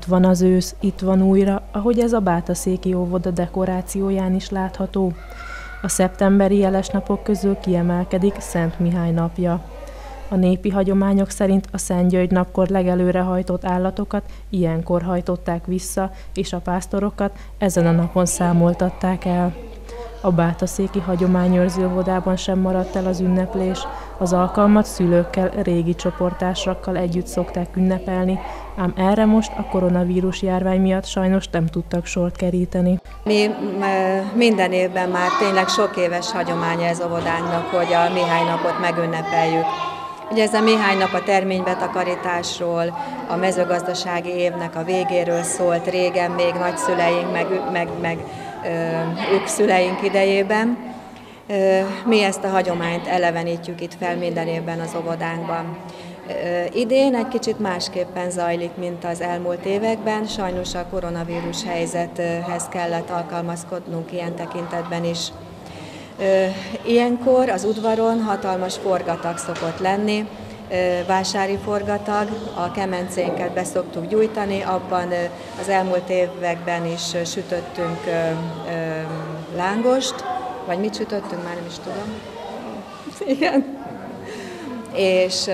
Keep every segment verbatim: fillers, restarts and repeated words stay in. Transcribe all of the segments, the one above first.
van az ősz, itt van újra, ahogy ez a Bátaszéki óvoda dekorációján is látható. A szeptemberi jeles napok közül kiemelkedik Szent Mihály napja. A népi hagyományok szerint a Szent György napkor legelőre hajtott állatokat ilyenkor hajtották vissza, és a pásztorokat ezen a napon számoltatták el. A Bátaszéki Hagyományőrző Óvodában sem maradt el az ünneplés. Az alkalmat szülőkkel, régi csoporttársakkal együtt szokták ünnepelni, ám erre most a koronavírus járvány miatt sajnos nem tudtak sort keríteni. Mi minden évben már tényleg sok éves hagyománya ez óvodánknak, hogy a Mihály napot megünnepeljük. Ugye ez a Mihály nap a terménybetakarításról, a mezőgazdasági évnek a végéről szólt régen, még nagyszüleink, meg, meg, meg ők szüleink idejében. Mi ezt a hagyományt elevenítjük itt fel minden évben az óvodánkban. Idén egy kicsit másképpen zajlik, mint az elmúlt években. Sajnos a koronavírus helyzethez kellett alkalmazkodnunk ilyen tekintetben is. Ilyenkor az udvaron hatalmas forgatag szokott lenni, vásári forgatag, a kemencénket be szoktuk gyújtani, abban az elmúlt években is sütöttünk lángost, vagy mit sütöttünk, már nem is tudom. Igen. És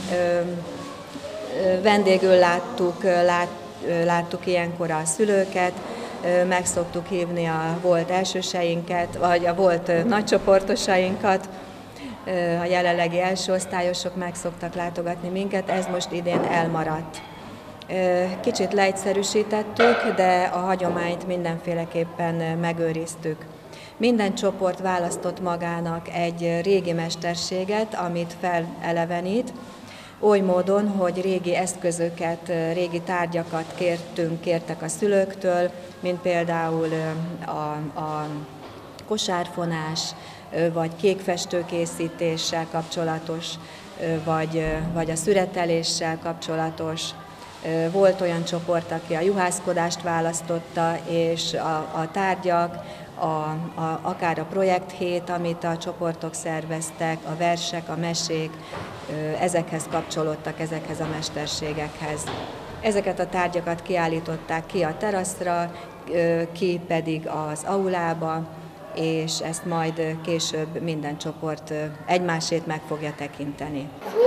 vendégül láttuk, lát, láttuk ilyenkor a szülőket, meg szoktuk hívni a volt elsőseinket, vagy a volt nagycsoportosainkat, a jelenlegi elsőosztályosok meg szoktak látogatni minket, ez most idén elmaradt. Kicsit leegyszerűsítettük, de a hagyományt mindenféleképpen megőriztük. Minden csoport választott magának egy régi mesterséget, amit felelevenít, oly módon, hogy régi eszközöket, régi tárgyakat kértünk, kértek a szülőktől, mint például a, a kosárfonás, vagy kékfestőkészítéssel kapcsolatos, vagy, vagy a szüreteléssel kapcsolatos. Volt olyan csoport, aki a juhászkodást választotta, és a, a tárgyak, a, a, akár a projekthét, amit a csoportok szerveztek, a versek, a mesék, ezekhez kapcsolódtak, ezekhez a mesterségekhez. Ezeket a tárgyakat kiállították ki a teraszra, ki pedig az aulába, és ezt majd később minden csoport egymásét meg fogja tekinteni.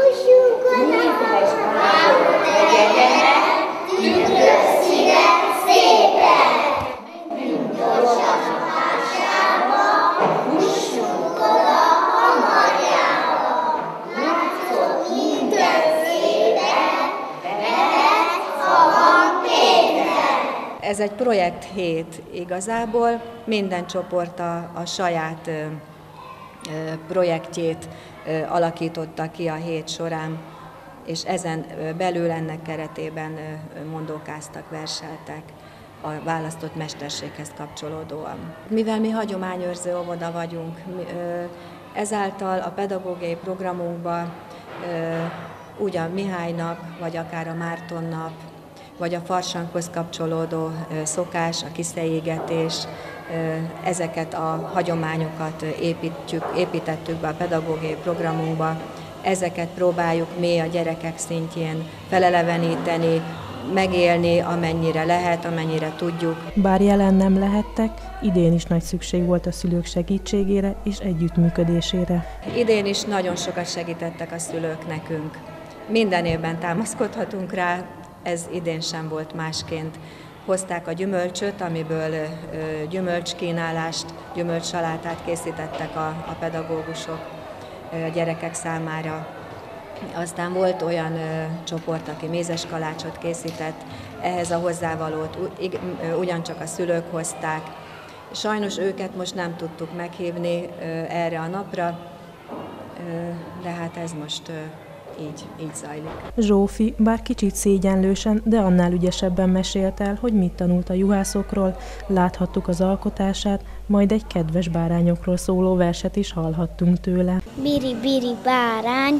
Ez egy projekthét igazából, minden csoport a, a saját ö, ö, projektjét ö, alakította ki a hét során, és ezen belül ennek keretében ö, mondókáztak, verseltek a választott mesterséghez kapcsolódóan. Mivel mi hagyományőrző óvoda vagyunk, ö, ezáltal a pedagógiai programunkban ö, úgy a Mihály nap, vagy akár a Márton nap, vagy a farsanghoz kapcsolódó szokás, a kisztejégetés, ezeket a hagyományokat építjük, építettük be a pedagógiai programunkba, ezeket próbáljuk mi a gyerekek szintjén feleleveníteni, megélni, amennyire lehet, amennyire tudjuk. Bár jelen nem lehettek, idén is nagy szükség volt a szülők segítségére és együttműködésére. Idén is nagyon sokat segítettek a szülők nekünk. Minden évben támaszkodhatunk rá, ez idén sem volt másként. Hozták a gyümölcsöt, amiből gyümölcskínálást, gyümölcssalátát készítettek a, a pedagógusok a gyerekek számára. Aztán volt olyan ö, csoport, aki mézes kalácsot készített, ehhez a hozzávalót ugyancsak a szülők hozták. Sajnos őket most nem tudtuk meghívni ö, erre a napra, ö, de hát ez most ö, így, így zajlik. Zsófi bár kicsit szégyenlősen, de annál ügyesebben mesélt el, hogy mit tanult a juhászokról, láthattuk az alkotását, majd egy kedves bárányokról szóló verset is hallhattunk tőle. Biri-biri bárány,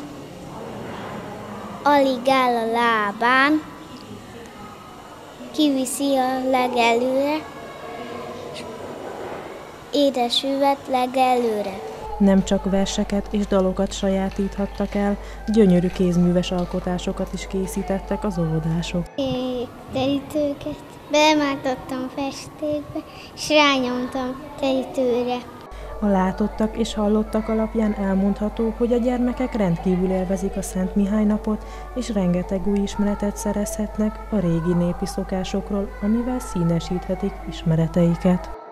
alig áll a lábán, kiviszi a legelőre, édes üvet legelőre. Nem csak verseket és dalokat sajátíthattak el, gyönyörű kézműves alkotásokat is készítettek az óvodások. terítőket, belemátottam festékbe, és rányomtam terítőre. A látottak és hallottak alapján elmondható, hogy a gyermekek rendkívül élvezik a Szent Mihály napot, és rengeteg új ismeretet szerezhetnek a régi népi szokásokról, amivel színesíthetik ismereteiket.